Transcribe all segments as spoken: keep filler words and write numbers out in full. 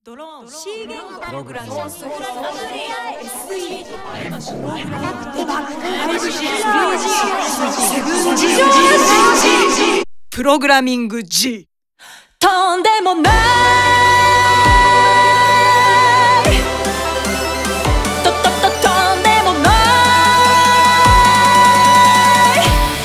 ドローン C 言語プログラムプログラミング G。 とんでもないととととんでもない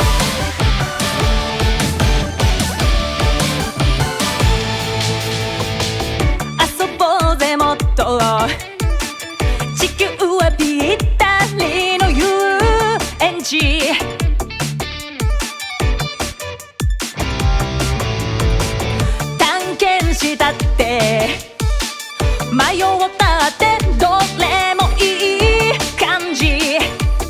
遊ぼうぜもっと地球はぴったりの遊園地したって迷ったってどれもいい感じ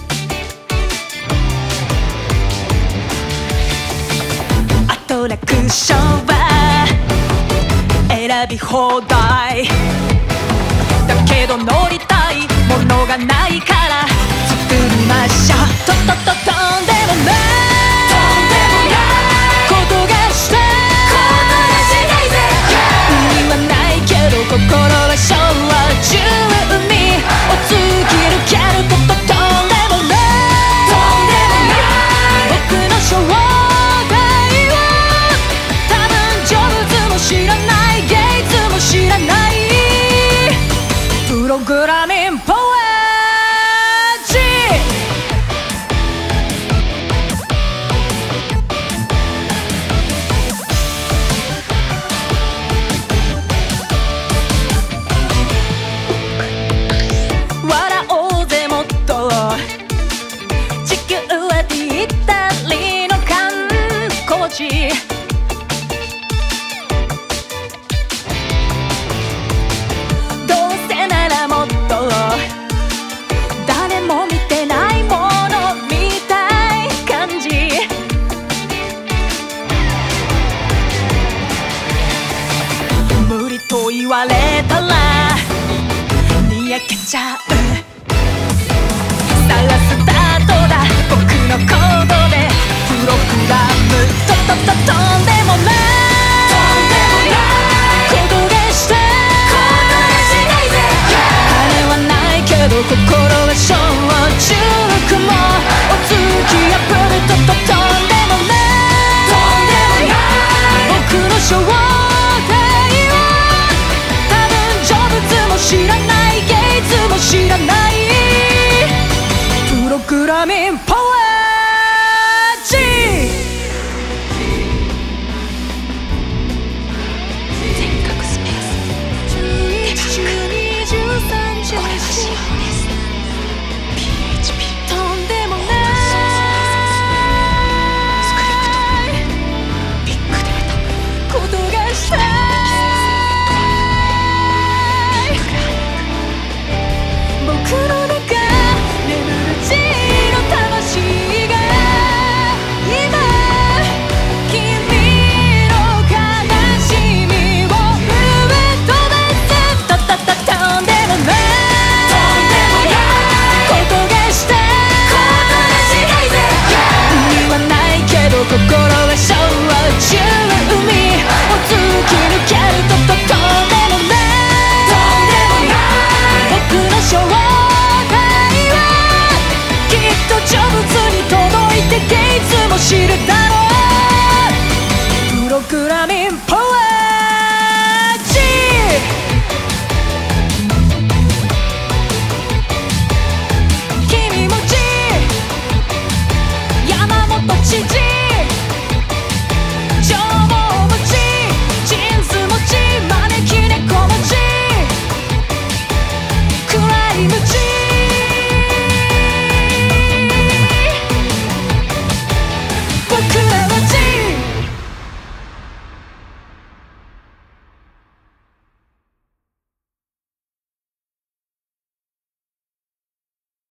アトラクションは選び放題だけど乗りたいものがないから作りましょうととととんでもない心は小中にお突き抜けることとんでもない僕の正体は多分ジョブズも知らないゲイツも知らないプログラミングポエジどうせならもっと誰も見てないものみたい感じ無理と言われたらにやけちゃうさらスタートだ僕のコードでプログラムととととんでもないことがした金はないけど心は小中もお突き破るとととんでもない僕の正体は多分ジョブズも知らないゲイツも知らないプログラミングポエジ全角スペースじゅういち、じゅうに、じゅうさん、じゅうよんこれは仕様です ピーエイチピー とんでもないスクリプトビッグデータことがしたい僕の中眠る地の魂が今君の悲しみを上飛ばすととととんでもないことがした意味はないけど心は小中海を突き抜けるとととんでもない僕の正体ジョブズに届いてゲイツも知るだろうプログラミングポエジ君も G 山本知事